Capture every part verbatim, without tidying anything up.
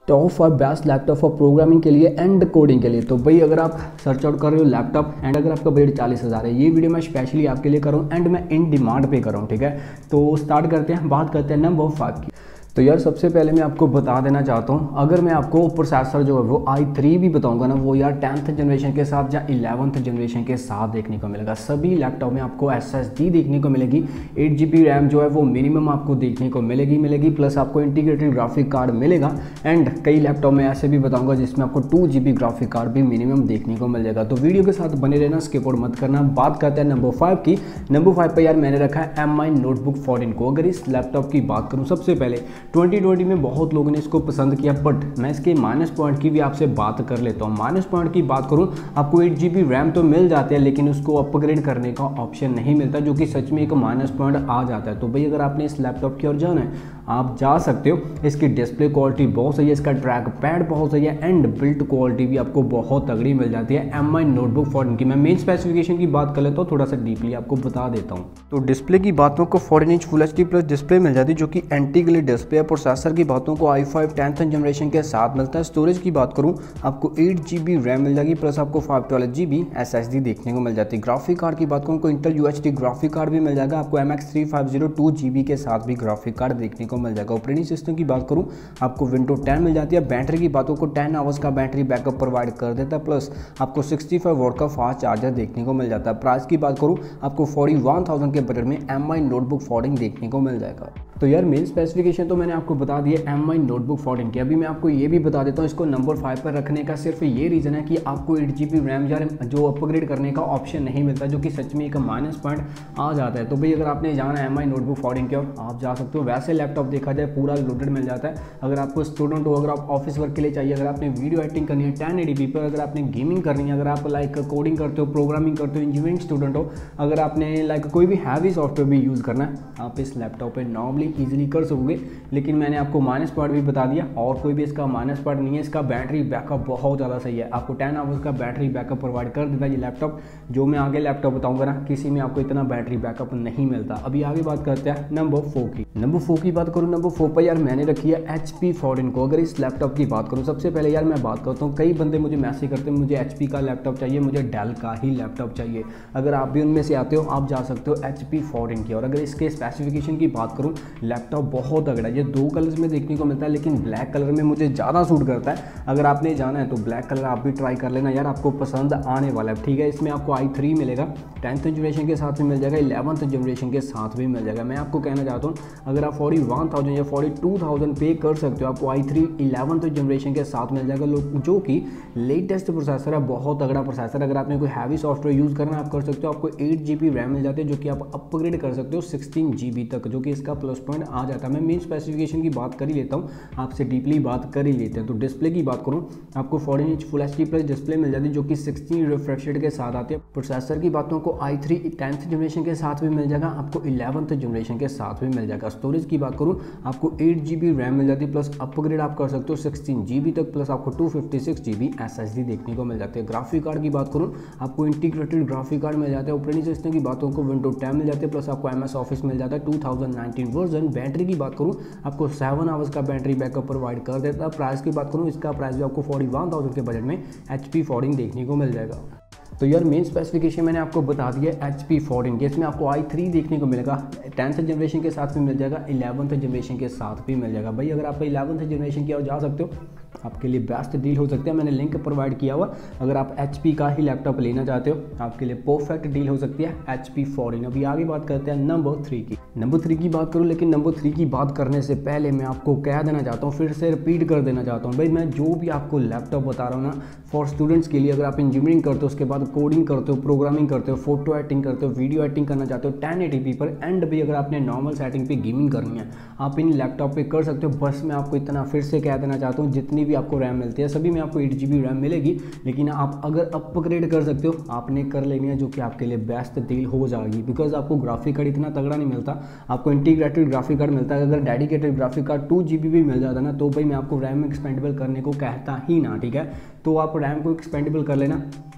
Top five best laptop for programming के लिए and coding के लिए। तो भाई अगर आप सर्च आउट कर रहे हो लैपटॉप एंड अगर आपका बजट चालीस हज़ार है, ये वीडियो मैं स्पेशली आपके लिए कर रहा हूँ एंड मैं इन डिमांड पे कर रहा हूँ। ठीक है, तो स्टार्ट करते हैं, बात करते हैं नंबर फाइव की। तो यार सबसे पहले मैं आपको बता देना चाहता हूँ, अगर मैं आपको प्रोसेसर जो है वो आई थ्री भी बताऊंगा ना, वो यार टेंथ जनरेशन के साथ या इलेवंथ जनरेशन के साथ देखने को मिलेगा। सभी लैपटॉप में आपको एस एस डी देखने को मिलेगी, एट जी बी रैम जो है वो मिनिमम आपको देखने को मिलेगी मिलेगी प्लस आपको इंटीग्रेटेड ग्राफिक कार्ड मिलेगा। एंड कई लैपटॉप में ऐसे भी बताऊँगा जिसमें आपको two G B graphic card भी मिनिमम देखने को मिल जाएगा। तो वीडियो के साथ बने रहना, स्किप आउट मत करना। बात करते हैं नंबर फाइव की। नंबर फाइव पर यार मैंने रखा है एम आई नोटबुक फोर्टीन को। अगर इस लैपटॉप की बात करूँ, सबसे पहले ट्वेंटी ट्वेंटी में बहुत लोगों ने इसको पसंद किया, बट मैं इसके माइनस पॉइंट की भी आपसे बात कर लेता हूँ। माइनस पॉइंट की बात करूँ, आपको एट जी बी रैम तो मिल जाते हैं लेकिन उसको अपग्रेड करने का ऑप्शन नहीं मिलता, जो कि सच में एक माइनस पॉइंट आ जाता है। तो भाई अगर आपने इस लैपटॉप की ओर जाना है आप जा सकते हो। इसकी डिस्प्ले क्वालिटी बहुत सही है, इसका ट्रैक पैड बहुत सही है एंड बिल्ड क्वालिटी भी आपको बहुत तगड़ी मिल जाती है एम आई नोटबुक फोर्टीन की। मैं मेन स्पेसिफिकेशन की बात कर लेता हूँ, थोड़ा सा डीपली आपको बता देता हूँ। तो डिस्प्ले की बातों को fourteen inch full H D plus display मिल जाती है, जो कि एंटी ग्लेयर डिस्प्ले है। प्रोसेसर की बातों को आई फाइव टेंथ जनरेशन के साथ मिलता है। स्टोरेज की बात करूँ, आपको एट जी बी रैम मिल जाएगी प्लस आपको five twelve G B S S D देखने को मिल जाती है। ग्राफिक कार्ड की बात करूँ तो Intel U H D graphic card भी मिल जाएगा आपको, M X three five zero two G B के साथ भी ग्राफिक कार्ड देखने को मिल जाएगा। ऑपरेटिंग सिस्टम की बात करूं, आपको विंडो टेन मिल जाती है। बैटरी की बातों को टेन आवर्स का बैटरी बैकअप प्रोवाइड कर देता है, प्लस आपको सिक्सटी फाइव वॉट का फास्ट चार्जर देखने को मिल जाता है। प्राइस की बात करूं, आपको फोर्टी वन थाउजेंड के बजट में एम आई नोटबुक फोर्टीन देखने को मिल जाएगा। तो यार मेन स्पेसिफिकेशन तो मैंने आपको बता दी है एम आई नोटबुक फोर्टीन की। अभी मैं आपको ये भी बता देता हूँ, इसको नंबर फाइव पर रखने का सिर्फ ये रीज़न है कि आपको एट जी बी रैम या जो अपग्रेड करने का ऑप्शन नहीं मिलता, जो कि सच में एक माइनस पॉइंट आ जाता है। तो भाई अगर आपने जाना है एम आई नोटबुक फोर्टीन की और आप जा सकते हो। वैसे लैपटॉप देखा जाए पूरा लोडेड मिल जाता है। अगर आपको स्टूडेंट हो, अगर आप ऑफिस वर्क के लिए चाहिए, अगर आपने वीडियो एडिटिंग करनी है टेन एटी पी पर, अगर आपने गेमिंग करनी है, अगर आप लाइक कोडिंग करते हो, प्रोग्रामिंग करते हो, इंजीनियरिंग स्टूडेंट हो, अगर आपने लाइक कोई भी हैवी सॉफ्टवेयर भी यूज़ करना है, आप इस लैपटॉप पर नॉर्मली ईजिली कर सकोगे। लेकिन मैंने आपको माइनस पॉइंट भी बता दिया और कोई भी इसका माइनस पॉइंट नहीं है। इसका बैटरी बैकअप बहुत ज़्यादा सही है, आपको टेन आवर्स का बैटरी बैकअप प्रोवाइड कर देता है ये लैपटॉप। जो मैं आगे लैपटॉप बताऊंगा ना, किसी में आपको इतना बैटरी बैकअप नहीं मिलता। अभी आगे बात करते हैं नंबर फोर की। नंबर फोर की बात करूँ, नंबर फोर पर यार मैंने रखी है एच पी फोर्टीन को। अगर इस लैपटॉप की बात करूँ, सबसे पहले यार मैं बात करता हूँ, कई बंदे मुझे मैसेज करते हैं मुझे एच पी का लैपटॉप चाहिए, मुझे डेल का ही लैपटॉप चाहिए। अगर आप भी उनमें से आते हो, आप जा सकते हो एच पी फोर्टीन की। और अगर इसके स्पेसिफिकेशन की बात करूँ, लैपटॉप बहुत तगड़ा है। ये दो कलर्स में देखने को मिलता है लेकिन ब्लैक कलर में मुझे ज़्यादा सूट करता है। अगर आपने जाना है तो ब्लैक कलर आप भी ट्राई कर लेना यार, आपको पसंद आने वाला है। ठीक है, इसमें आपको आई थ्री मिलेगा, टेंथ जनरेशन के साथ भी मिल जाएगा, इलेवंथ जनरेशन के साथ भी मिल जाएगा। मैं आपको कहना चाहता हूँ, अगर आप फोर्टी वन थाउजेंड या फोर्टी टू थाउजेंड पे कर सकते हो, आपको आई थ्री इलेवंथ जनरेशन के साथ मिल जाएगा, जो कि लेटेस्ट प्रोसेसर है, बहुत तगड़ा प्रोसेसर। अगर आपने कोई हैवी सॉफ्टवेयर यूज़ करना आप कर सकते हो। आपको एट जी बी रैम मिल जाती है, जो कि आप अपग्रेड कर सकते हो सिक्सटीन जी बी तक, जो कि इसका प्लस पॉइंट आ जाता है। मैं मेन स्पेसिफिकेशन की बात कर ही लेता हूँ, आपसे डीपली बात कर ही लेते हैं। तो डिस्प्ले की बात करूँ, आपको fourteen inch full H D plus display मिल जाती है, जो कि सिक्सटीन रिफ्रेश रेट के साथ आती है। प्रोसेसर की बातों को आई थ्री टेंथ जनरेशन के साथ भी मिल जाएगा, आपको इलेवंथ जनरेशन के साथ भी मिल जाएगा। स्टोरेज की बात करूँ, आपको एट जी बी रैम मिल जाती है, प्लस अपग्रेड आप कर सकते हो सिक्सटीन जी बी तक, प्लस आपको two fifty six G B S S D देखने को मिल जाती है। ग्राफिक कार्ड की बात करूँ, आपको इंटीग्रेटेड ग्राफिक कार्ड मिल जाता है। ऑपरेटिंग सिस्टम की बातों को विंडो टेन मिल जाती है, प्लस आपको एम एस ऑफिस मिल जाता है two thousand nineteen version. Battery की बात करूँ, आपको सेवन आवर्स का बैटरी बैकअप प्रोवाइड कर देता है। प्राइस की बात करूँ, इसका प्राइस भी आपको फोर्टी वन थाउजेंड के बजट में एच पी फोर्टीन देखने को मिल जाएगा। तो यार मेन स्पेसिफिकेशन मैंने आपको बता दिया एच पी फोर्टीन के। इसमें आपको आई थ्री देखने को मिलेगा, टेंथ जनरेशन के साथ भी मिल जाएगा, इलेवंथ जनरेशन के साथ भी मिल जाएगा। भाई अगर आप इलेवंथ जनरेशन की ओर जा सकते हो, आपके लिए बेस्ट डील हो सकती है। मैंने लिंक प्रोवाइड किया हुआ, अगर आप एच पी का ही लैपटॉप लेना चाहते हो आपके लिए परफेक्ट डील हो सकती है एच पी फोर्टीन। अभी आगे बात करते हैं नंबर थ्री की। नंबर थ्री की बात करूँ, लेकिन नंबर थ्री की बात करने से पहले मैं आपको कह देना चाहता हूँ, फिर से रिपीट कर देना चाहता हूँ, भाई मैं जो भी आपको लैपटॉप बता रहा हूँ ना, फॉर स्टूडेंट्स के लिए, अगर आप इंजीनियरिंग करते हो, उसके बाद कोडिंग करते हो, प्रोग्रामिंग करते हो, फोटो एडिटिंग करते हो, वीडियो एडिटिंग करना चाहते हो टेन एटी पी पर, एंड भी अगर आपने नॉर्मल सेटिंग पे गेमिंग करनी है, आप इन लैपटॉप पे कर सकते हो। बस मैं आपको इतना फिर से कह देना चाहता हूँ, जितनी भी आपको रैम मिलती है सभी में आपको एट जी बी रैम मिलेगी, लेकिन आप अगर अपग्रेड कर सकते हो आपने कर लेनी है, जो कि आपके लिए बेस्ट डील हो जाएगी। बिकॉज आपको ग्राफिक कार्ड इतना तगड़ा नहीं मिलता, आपको इंटीग्रेटेड ग्राफिक कार्ड मिलता है। अगर dedicated graphic card two G B भी मिल जाता ना, तो भाई मैं आपको रैम एक्सपेंडेबल करने को कहता ही ना। ठीक है, तो आप रैम को एक्सपेंडेबल कर लेना,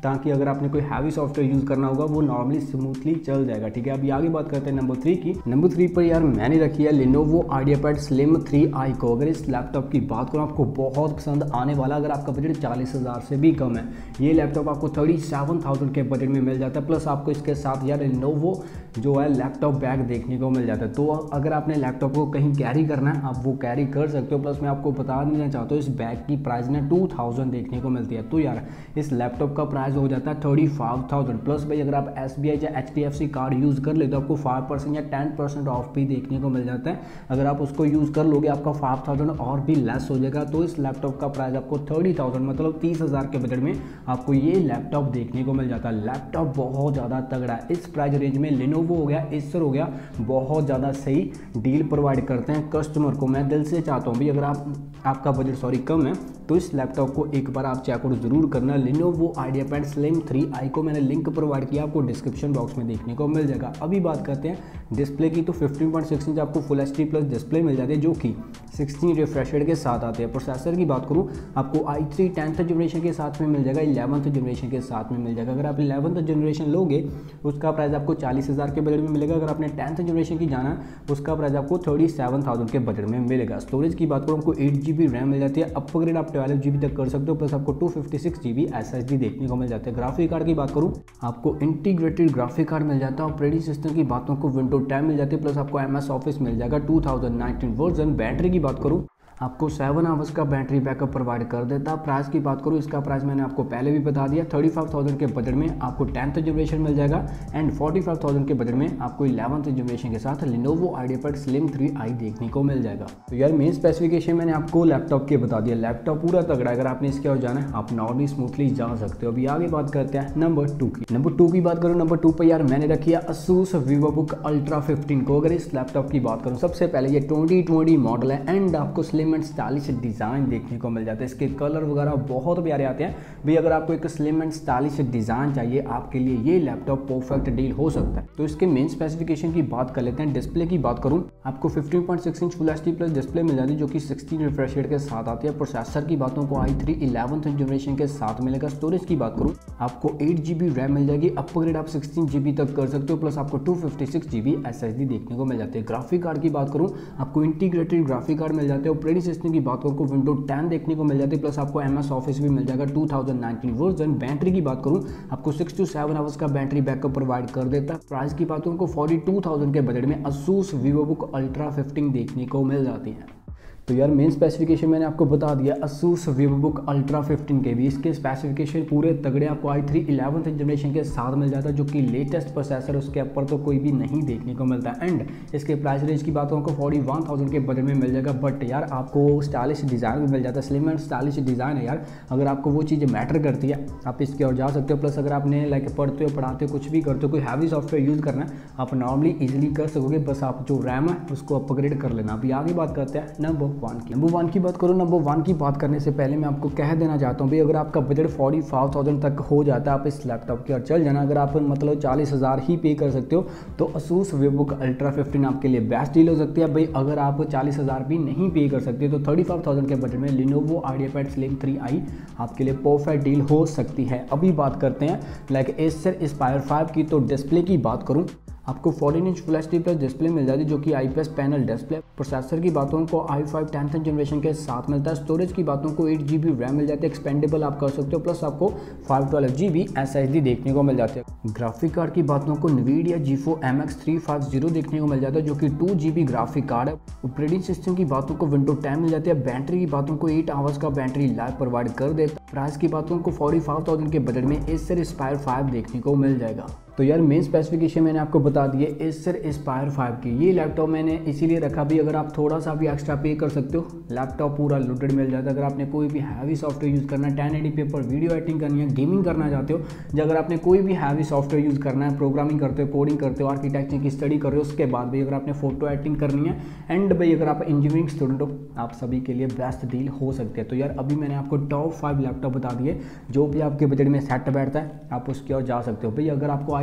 ताकि अगर आपने कोई हैवी सॉफ्टवेयर यूज़ करना होगा वो नॉर्मली स्मूथली चल जाएगा, ठीक है। अभी आगे बात करते हैं नंबर थ्री की। नंबर थ्री पर यार मैंने रखी है Lenovo IdeaPad Slim three I को। अगर इस लैपटॉप की बात करूँ आपको बहुत पसंद आने वाला, अगर आपका बजट चालीस हज़ार से भी कम है, ये लैपटॉप आपको थर्टी सेवन थाउजेंड के बजट में मिल जाता है। प्लस आपको इसके साथ यार Lenovo जो है लैपटॉप बैग देखने को मिल जाता है। तो अगर आपने लैपटॉप को कहीं कैरी करना है आप वो कैरी कर सकते हो। प्लस मैं आपको बता देना चाहता हूँ इस बैग की प्राइस ना टू थाउजेंड देखने को मिलती है। तो यार इस लैपटॉप का प्राइस हो जाता है थर्टी फाइव थाउजेंड। प्लस भाई अगर आप एस बी आई या H D F C card use कर ले तो आपको फाइव परसेंट या टेन परसेंट ऑफ भी देखने को मिल जाता है। अगर आप उसको यूज़ कर लोगे आपका फाइव थाउजेंड और भी लेस हो जाएगा। तो इस लैपटॉप का प्राइस आपको थर्टी थाउजेंड मतलब तीस हज़ार के बजट में आपको ये लैपटॉप देखने को मिल जाता है। लैपटॉप बहुत ज़्यादा तगड़ा है। इस प्राइस रेंज में Lenovo हो गया, एसर हो गया, बहुत ज़्यादा सही डील प्रोवाइड करते हैं कस्टमर को। मैं दिल से चाहता हूँ भाई अगर आप आपका बजट सॉरी कम है तो इस लैपटॉप को एक बार आप चेकआउट जरूर करना। Lenovo IdeaPad Slim three I को मैंने लिंक प्रोवाइड किया, आपको डिस्क्रिप्शन बॉक्स में देखने को मिल जाएगा। अभी बात करते हैं डिस्प्ले की। तो फिफ्टीन पॉइंट सिक्स इंच आपको full H D plus display मिल जाती है जो कि सिक्सटीन रिफ्रेश रेट के साथ आते हैं। प्रोसेसर की बात करूँ आपको आई थ्री टेंथ जनरेशन के साथ में मिल जाएगा, इलेवंथ जनरेशन के साथ में मिल जाएगा। अगर आप इलेवंथ जनरेशन लोगे उसका प्राइस आपको चालीस हज़ार के बजट में मिलेगा। अगर आपने टेंथ जनरेशन की जाना उसका प्राइस आपको थर्टी सेवन थाउजेंड के बजट में मिलेगा। स्टोरेज की बात करूँ आपको एट जी बी रैम मिल जाती है, अपग्रेड आप ट्वेल्व जी बी तक कर सकते हो। प्लस आपको two fifty six G B S S D देखने को मिल जाता है। ग्राफिक कार्ड की बात करूँ आपको इंटीग्रेटेड ग्राफिक कार्ड मिल जाता है। ऑपरेटिंग सिस्टम की बातों को विंडो टेन मिल जाती है। प्लस आपको एम एस ऑफिस मिल जाएगा two thousand nineteen version. Battery की बात करूँ आपको सेवन आवर्स का बैटरी बैकअप प्रोवाइड कर देता है। प्राइस की बात करूँ इसका प्राइस मैंने आपको पहले भी बता दिया, थर्टी फाइव थाउजेंड के बजट में आपको टेंथ जनरेशन मिल जाएगा एंड फोर्टी फाइव थाउजेंड के बजट में आपको इलेवंथ जनरेशन के साथ Lenovo IdeaPad Slim three I देखने को मिल जाएगा। तो यार मेन स्पेसिफिकेशन मैंने आपको लैपटॉप के बता दिया। लैपटॉप पूरा तगड़ा है, अगर आपने इसके और जाना है आप नॉर्मली स्मूथली जा सकते हो। अभी आगे बात करते हैं नंबर टू की। नंबर टू की बात करूँ नंबर टू पर यार मैंने रखी है Asus VivoBook Ultra फिफ्टीन को। अगर इस लैपटॉप की बात करूँ सबसे पहले ये ट्वेंटी ट्वेंटी मॉडल है एंड आपको स्लिम एंड स्टाइलिश डिज़ाइन देखने को मिल जाता है। इसके कलर वगैरह बहुत प्यारे आते हैं भाई। अगर आपको एक स्लिम एंड स्टाइलिश डिज़ाइन चाहिए आपके लिए ये लैपटॉप परफेक्ट डील हो सकता है। तो इसके मेन स्पेसिफिकेशन की बात कर लेते हैं। डिस्प्ले की बात करूं आपको fifteen point six inch full HD plus display मिल जाती है जो कि सिक्सटीन रिफ्रेश रेट के साथ आती है। प्रोसेसर की बातों को आई थ्री इलेवंथ जनरेशन के साथ मिलेगा। स्टोरेज की बात करूँ आपको एट जी बी रैम मिल जाएगी, अपग्रेड आप सिक्सटीन जी बी तक कर सकते हो। प्लस आपको two fifty six G B S S D देखने को मिल जाते हैं। ग्राफिक कार्ड की बात करूँ आपको इंटीग्रेटेड ग्राफिक कार्ड मिल जाते हैं। ऑपरेटिंग सिस्टम की बात को विंडो टेन देखने को मिल जाती है। प्लस आपको एम एस ऑफिस भी मिल जाएगा two thousand nineteen version. Battery की बात करूं आपको सिक्स टू सेवन आवर्स का बैटरी बैकअप प्रोवाइड कर देता है। प्राइस की बात करूं फोर्टी टू थाउजेंड के बजट में Asus VivoBook Ultra फिफ्टीन देखने को मिल जाती है। तो यार मेन स्पेसिफिकेशन मैंने आपको बता दिया Asus VivoBook Ultra फिफ्टीन के भी। इसके स्पेसिफिकेशन पूरे तगड़े आपको आई थ्री इलेवंथ जनरेशन के साथ मिल जाता है जो कि लेटेस्ट प्रोसेसर उसके ऊपर तो कोई भी नहीं देखने को मिलता है। एंड इसके प्राइस रेंज की बात को फोर्टी वन थाउजेंड के बजट में मिल जाएगा। बट यार आपको स्टाइलिश डिज़ाइन भी मिल जाता है, स्लिम एंड स्टाइलिश डिज़ाइन है यार। अगर आपको वो चीज़ मैटर करती है आप इसके और जा सकते हो। प्लस अगर आपने लाइक पढ़ते हो पढ़ाते हो कुछ भी करते हो कोई हैवी सॉफ्टवेयर यूज़ करना है आप नॉर्मली ईजिली कर सकोगे। बस आप जो रैम है उसको अपग्रेड कर लेना। अभी आगे बात करते हैं नंबर वन की। नंबर वन की बात करूँ नंबर वन की बात करने से पहले मैं आपको कह देना चाहता हूँ भाई अगर आपका बजट फोर्टी फाइव थाउजेंड तक हो जाता है आप इस लैपटॉप की ओर चल जाना। अगर आप मतलब चालीस हज़ार ही पे कर सकते हो तो Asus VivoBook Ultra फिफ्टीन आपके लिए बेस्ट डील हो सकती है। भाई अगर आप चालीस हज़ार भी नहीं पे कर सकते तो थर्टी फाइव थाउजेंड के बजट में Lenovo IdeaPad Slim three I आपके लिए परफेक्ट डील हो सकती है। अभी बात करते हैं लाइक Acer Aspire फाइव की। तो डिस्प्ले की बात करूँ आपको fourteen inch full H D plus display मिल जाती है जो कि आईपीएस पैनल डिस्प्ले। प्रोसेसर की बातों को आई फाइव टेंथ जनरेशन के साथ मिलता है। स्टोरेज की बातों को एट जी बी रैम मिल जाती है, एक्सपेंडेबल आप कर सकते हो। प्लस आपको five twelve G B S S D देखने को मिल जाते हैं। ग्राफिक कार्ड की बातों को NVIDIA GeForce M X three fifty देखने को मिल जाता है जो कि two G B graphic card है। ऑपरेटिंग सिस्टम की बातों को विंडो टेन मिल जाती है। बैटरी की बातों को एट आवर्स का बैटरी लाइफ प्रोवाइड कर देता है। प्राइस की बातों को फोर्टी फाइव थाउजेंड के बजट में Acer Aspire फाइव देखने को मिल जाएगा। तो यार मेन स्पेसिफिकेशन मैंने आपको बता दिए Acer Aspire फाइव की। ये लैपटॉप मैंने इसीलिए रखा भी अगर आप थोड़ा सा भी एक्स्ट्रा पे कर सकते हो लैपटॉप पूरा लोडेड मिल जाता है। अगर आपने कोई भी हैवी सॉफ्टवेयर यूज़ करना है, टेन एटी पे पर वीडियो एडिटिंग करनी है, गेमिंग करना चाहते हो, या अगर आपने कोई भी हैवी सॉफ्टवेयर यूज़ करना है, प्रोग्रामिंग करते हो, कोडिंग करते हो, आर्किटेक्चर की स्टडी कर रहे हो, उसके बाद भी अगर आपने फोटो एडिटिंग करनी है एंड भाई अगर आप इंजीनियरिंग स्टूडेंट हो आप सभी के लिए बेस्ट डील हो सकती है। तो यार अभी मैंने आपको टॉप फाइव लैपटॉप बता दिए जो भी आपके बजट में सेट बैठता है आप उसकी ओर जा सकते हो। भाई अगर आपको आई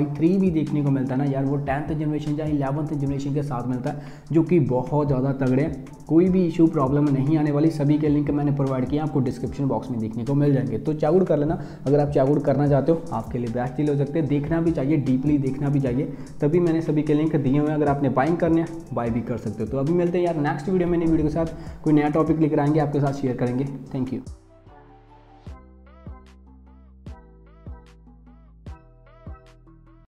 आई थ्री भी देखने को मिलता है ना यार, वो टेंथ जनरेशन या इलेवंथ जनरेशन के साथ मिलता है, जो कि बहुत ज़्यादा तगड़े हैं। कोई भी इशू प्रॉब्लम नहीं आने वाली, सभी के लिंक मैंने प्रोवाइड किया, आपको डिस्क्रिप्शन बॉक्स में देखने को मिल जाएंगे। तो चेकआउट कर लेना, अगर आप चेकआउट करना चाहते हो आपके लिए बेस्ट डील हो सकते हैं। देखना भी चाहिए, डीपली देखना भी चाहिए, तभी मैंने सभी के लिंक दिए हुए हैं। अगर आपने बाइंग करने हैं बाय भी कर सकते हो। तो अभी मिलते हैं यार नेक्स्ट वीडियो में, नई वीडियो के साथ कोई नया टॉपिक लेकर आएंगे, आपके साथ शेयर करेंगे। Thank you.